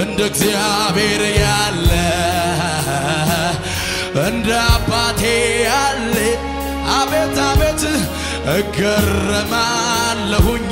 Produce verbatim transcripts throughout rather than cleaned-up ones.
እንደ እግዚአብሔር ያለ እንደ አባቴ ያለ አቤት አቤት እገረማለሁኝ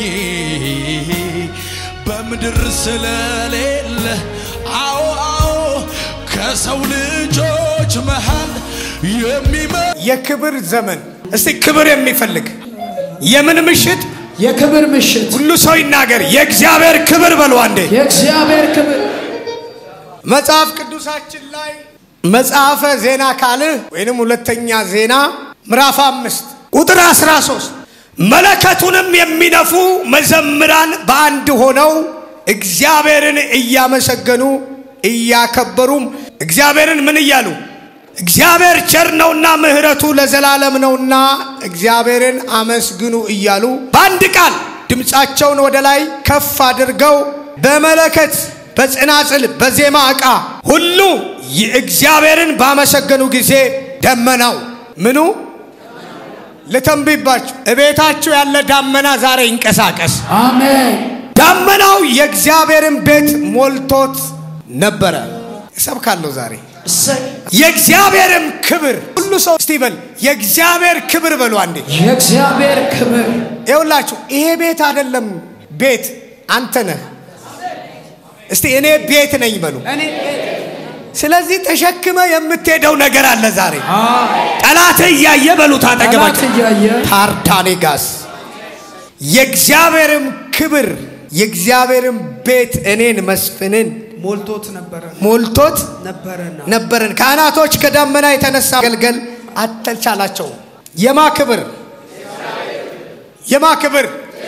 በምድር ስለሌለ አዎ አዎ ከሰው ልጆች መሃል የሚመ የክብር ዘመን እስቲ ክብር የሚፈልግ የምን ምሽት የክብር ምሽት ሁሉ ሰው ይናገር የእግዚአብሔር ክብር በሉ አንዴ የእግዚአብሔር ክብር መጽሐፍ ቅዱሳችን ላይ መጽሐፈ ዜና ካልዕ ወይንም ሁለተኛ ዜና ምዕራፍ አምስት ቁጥር አስራ ሶስት መለከቱንም የሚነፉ መዘምራን በአንድ ሆነው እግዚአብሔርን እያመሰገኑ እያከበሩም እግዚአብሔርን ምን እያሉ እግዚአብሔር ቸር ነውና ምህረቱ ለዘላለም ነውና እግዚአብሔርን አመስግኑ እያሉ በአንድ ቃል ድምጻቸውን ወደ ላይ ከፍ አድርገው በመለከት በጽናጽል በዜማ ዕቃ ሁሉ የእግዚአብሔርን ባመሰገኑ ጊዜ ደመናው ምኑ ለተንቢባችሁ እቤታችሁ ያለ ዳመና ዛሬ ይንቀሳቀስ አሜን ዳመናው የእግዚአብሔርን ቤት ሞልቶት ነበረ እሰብካለሁ ዛሬ የእግዚአብሔርም ክብር ሁሉ ሰው ስቲቨን የእግዚአብሔር ክብር በሉ አንዴ የእግዚአብሔር ክብር ይውላችሁ ይሄ ቤት አይደለም ቤት አንተ ነህ እስቲ እኔ ቤት ነኝ በሉ እኔ ስለዚህ ተሸክመ የምትሄደው ነገር አለ ዛሬ ጠላት ያያየ በሉ ታጠገባችሁ ታርታኔጋስ የእግዚአብሔርም ክብር የእግዚአብሔርም ቤት እኔን መስፍንን ሞልቶት ነበር ሞልቶት ነበርና ነበርን ካህናቶች ከዳመና የተነሳ ገልገል አተልቻላቸው የማ ክብር የማ ክብር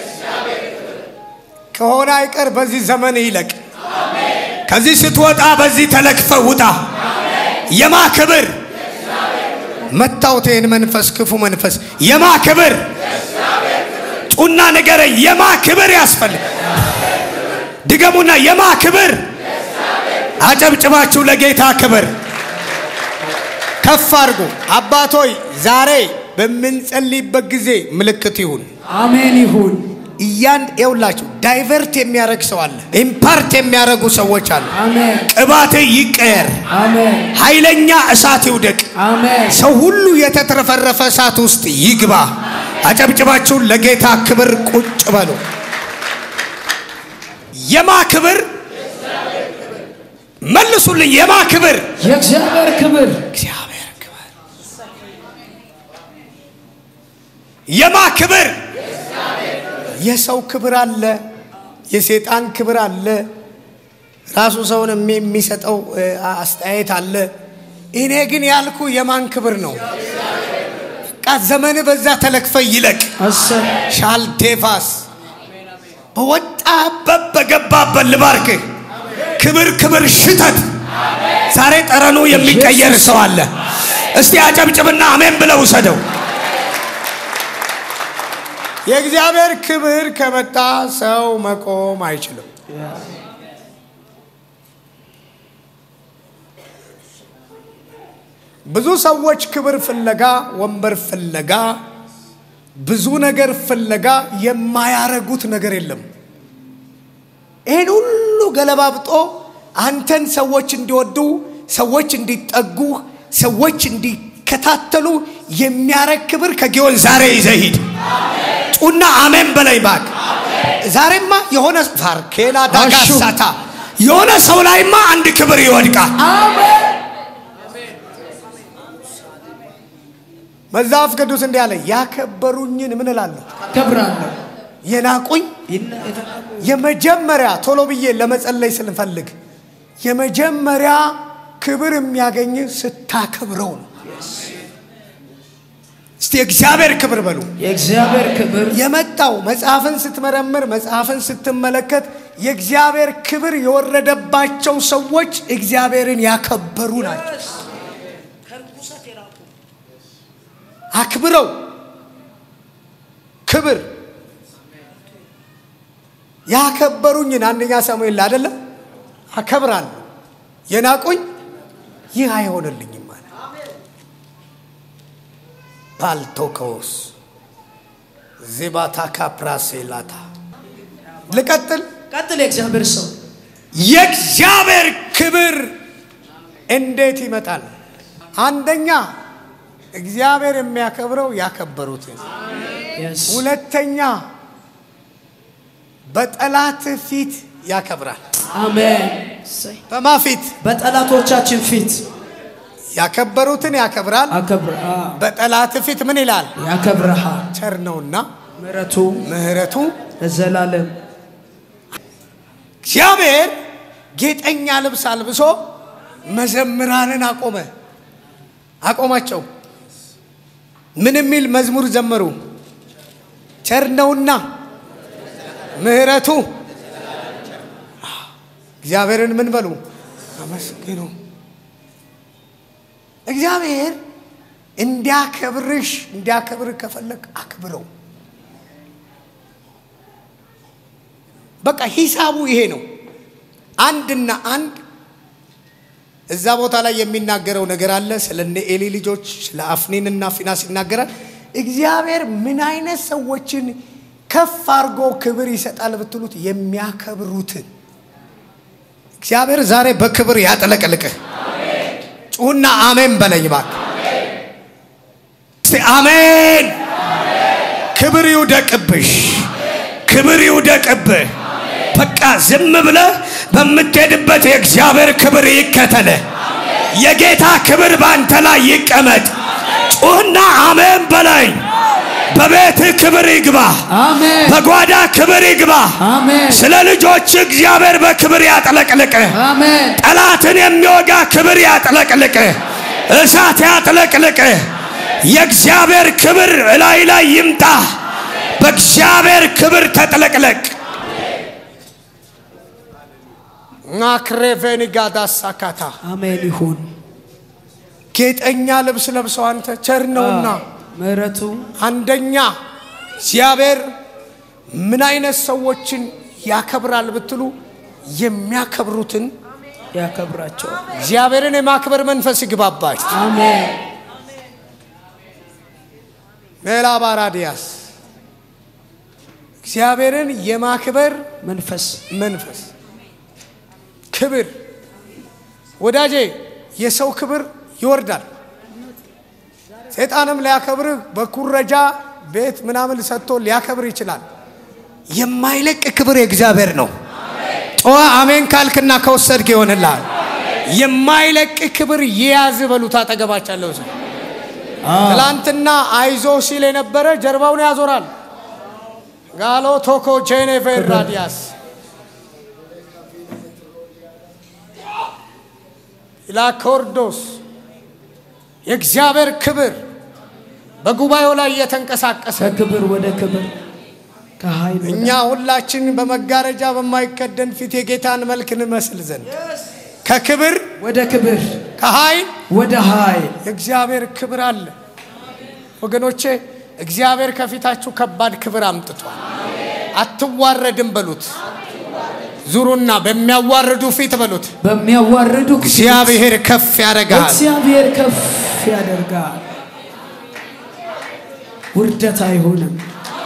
ከሆነ አይቀር በዚህ ዘመን ይለቅ አሜን ከዚህ ስትወጣ በዚህ ተለክፈ ውጣ አሜን የማ ክብር መታውቴን መንፈስ ክፉ መንፈስ የማ ክብር ጡና ነገረ የማ ክብር ያስፈልግ ድገሙና የማ ክብር አጨብጭባችሁ ለጌታ ክብር ከፍ አድርጉ አባቶይ ዛሬ በመንጸልይበት ጊዜ ምልክት ይሁን አሜን ይሁን እያንድ ይውላችሁ ዳይቨርት የሚያረግ ሰው አለ ኢምፓርት የሚያረጉ ሰዎች አሉ አሜን ቅባቴ ይቀየር አሜን ኃይለኛ እሳት ይውደቅ አሜን ሰው ሁሉ የተትረፈረፈ እሳት ውስጥ ይግባ አጨብጭባችሁ ለጌታ ክብር ቁጭ በሉ የማ ክብር መልሱልኝ የማ ክብር የእግዚአብሔር ክብር እግዚአብሔር ክብር የማ ክብር የሰው ክብር አለ የሰይጣን ክብር አለ ራሱ ሰውን የሚሰጠው አስተያየት አለ እኔ ግን ያልኩ የማን ክብር ነው ዘመን በዛ ተለክፈ ይለቅ ሻልቴፋስ በወጣበት በገባበት ልባርክ ክብር ክብር ሽተት ዛሬ ጠረኑ የሚቀየር ሰው አለ እስቲ አጨብጭብና አሜን ብለው ሰደው የእግዚአብሔር ክብር ከመጣ ሰው መቆም አይችልም ብዙ ሰዎች ክብር ፍለጋ ወንበር ፍለጋ ብዙ ነገር ፍለጋ የማያረጉት ነገር የለም ይሄን ሁሉ ገለባብጦ አንተን ሰዎች እንዲወዱ ሰዎች እንዲጠጉ ሰዎች እንዲከታተሉ የሚያረግ ክብር ከጊዮን ዛሬ ይዘሂድ አሜን ጡና አሜን በላይ ባክ አሜን ዛሬማ የሆነ ፋርኬላ ዳጋሳታ የሆነ ሰው ላይማ አንድ ክብር ይወድቃል አሜን መጽሐፍ ቅዱስ እንዲህ አለ ያከበሩኝን ምን እላለሁ ከብራለሁ የናቁኝ የመጀመሪያ ቶሎ ብዬ ለመጸለይ ስለፈልግ የመጀመሪያ ክብር የሚያገኝ ስታከብረው ነው እስቲ እግዚአብሔር ክብር በሉ የእግዚአብሔር ክብር የመጣው መጽሐፍን ስትመረምር መጽሐፍን ስትመለከት የእግዚአብሔር ክብር የወረደባቸው ሰዎች እግዚአብሔርን ያከበሩ ናቸው አክብረው ክብር ያከበሩኝን አንደኛ ሳሙኤል አይደለም አከብራለሁ የናቁኝ ይህ አይሆንልኝም ማለት ፓልቶኮስ ዚባታ ካፕራሴላታ ልቀጥል ቀጥል የእግዚአብሔር ሰው የእግዚአብሔር ክብር እንዴት ይመጣል? አንደኛ እግዚአብሔር የሚያከብረው ያከበሩትን ሁለተኛ በጠላት ፊት ያከብራል አሜን በማፊት በጠላቶቻችን ፊት ያከበሩትን ያከብራል አከብራ በጠላት ፊት ምን ይላል ያከብራል ቸር ነውና ምህረቱ ምህረቱ ለዘላለም እግዚአብሔር ጌጠኛ ልብስ አልብሶ መዘምራንን አቆመ አቆማቸው ምን የሚል መዝሙር ዘመሩ ቸር ነውና ምህረቱ እግዚአብሔርን ምን በሉ አመስግኑ እግዚአብሔር እንዲያከብርሽ እንዲያከብር ከፈለክ አክብረው በቃ ሂሳቡ ይሄ ነው አንድና አንድ እዛ ቦታ ላይ የሚናገረው ነገር አለ ስለነ ኤሊ ልጆች ስለ አፍኒንና ፊናስ ይናገራል እግዚአብሔር ምን አይነት ሰዎችን ከፍ አርጎ ክብር ይሰጣል ብትሉት የሚያከብሩትን እግዚአብሔር ዛሬ በክብር ያጠለቀልቀ አሜን ጩና አሜን በለኝ ባክ አሜን እስቲ አሜን ክብር ይውደቅብሽ ክብር ይውደቅብህ በቃ ዝም ብለ በመትሄድበት የእግዚአብሔር ክብር ይከተለ የጌታ ክብር ባንተ ላይ ይቀመጥ ጩና አሜን በለኝ በቤት ክብር ይግባ አሜን በጓዳ ክብር ይግባ አሜን ስለ ልጆች እግዚአብሔር በክብር ያጠለቅልቀ አሜን ጠላትን የሚወጋ ክብር ያጠለቅልቀ እሳት ያጠለቅልቀ የእግዚአብሔር ክብር ላይ ላይ ይምጣ በእግዚአብሔር ክብር ተጠለቅለቅ ናክሬቬኒ ጋዳሳካታ አሜን ይሁን ጌጠኛ ልብስ ለብሰው አንተ ቸር ነውና ምህረቱ አንደኛ እግዚአብሔር ምን አይነት ሰዎችን ያከብራል ብትሉ የሚያከብሩትን ያከብራቸው እግዚአብሔርን የማክበር መንፈስ ይግባባች አሜን ሜላ ባራዲያስ እግዚአብሔርን የማክበር መንፈስ መንፈስ ክብር ወዳጄ የሰው ክብር ይወርዳል ሰይጣንም ሊያከብር በኩረጃ ቤት ምናምን ሰጥቶ ሊያከብር ይችላል የማይለቅ ክብር የእግዚአብሔር ነው ጮህ አሜን ካልክና ከወሰድክ ይሆንልሃል የማይለቅ ክብር ይያዝ በሉታ ተገባቻለሁ ትላንትና አይዞ ሲል የነበረ ጀርባውን ያዞራል ጋሎ ቶኮ ጄኔቬር ራዲያስ ኢላኮርዶስ የእግዚአብሔር ክብር በጉባኤው ላይ የተንቀሳቀሰ ከክብር ወደ ክብር ከኃይል እኛ ሁላችን በመጋረጃ በማይከደን ፊት የጌታን መልክ እንመስል ዘንድ ከክብር ወደ ክብር ከኃይል ወደ ኃይል የእግዚአብሔር ክብር አለ ወገኖቼ እግዚአብሔር ከፊታችሁ ከባድ ክብር አምጥቷል አትዋረድም በሉት ዙሩና በሚያዋርዱ ፊት በሉት በሚያዋርዱ እግዚአብሔር ከፍ ያደርጋል እግዚአብሔር ከፍ ያደርጋል ውርደት አይሆንም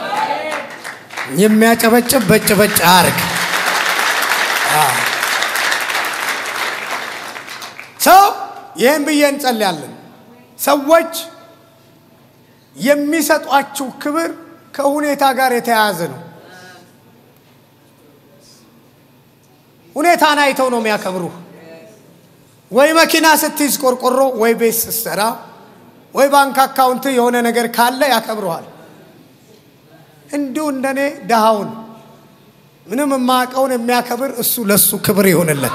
የሚያጨበጭብ በጭበጭ አርግ ሰው ይሄን ብዬን ጸልያለን ሰዎች የሚሰጧችሁ ክብር ከሁኔታ ጋር የተያያዘ ነው ሁኔታን አይተው ነው የሚያከብሩ ወይ መኪና ስትይዝ ቆርቆሮ ወይ ቤት ስትሰራ ወይ ባንክ አካውንት የሆነ ነገር ካለ ያከብሩሃል እንዲሁ እንደኔ ደሃውን ምንም ማቀውን የሚያከብር እሱ ለሱ ክብር ይሆንለት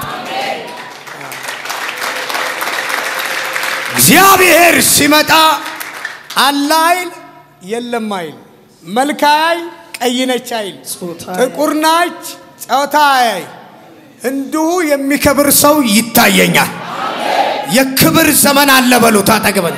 እግዚአብሔር ሲመጣ አላይል የለም አይል መልካይ ቀይነች አይል ጥቁርናች ጾታይ እንዲሁ የሚከብር ሰው ይታየኛል የክብር ዘመን አለ በሉታ ተገበል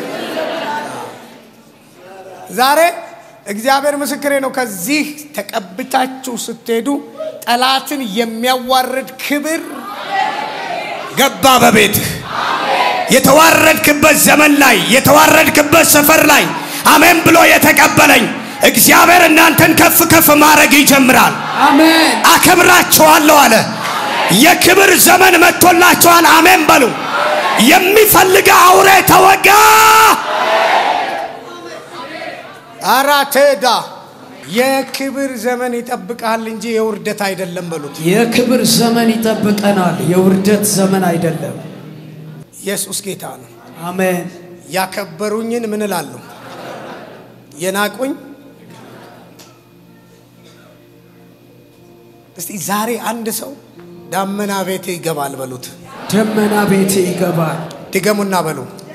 ዛሬ እግዚአብሔር ምስክሬ ነው ከዚህ ተቀብታችሁ ስትሄዱ ጠላትን የሚያዋርድ ክብር ገባ በቤት የተዋረድክበት ዘመን ላይ የተዋረድክበት ሰፈር ላይ አሜን ብሎ የተቀበለኝ እግዚአብሔር እናንተን ከፍ ከፍ ማድረግ ይጀምራል አሜን አከብራቸዋለሁ አለ የክብር ዘመን መጥቶላችኋል አሜን በሉ የሚፈልግ አውሬ ተወጋ አራቴዳ የክብር ዘመን ይጠብቃል እንጂ የውርደት አይደለም በሉት የክብር ዘመን ይጠብቀናል የውርደት ዘመን አይደለም ኢየሱስ ጌታ ነው አሜን ያከበሩኝን ምን እላለሁ የናቁኝ እስቲ ዛሬ አንድ ሰው ዳመና ቤቴ ይገባል በሉት ደመና ቤቴ ይገባል ድገሙና በሉ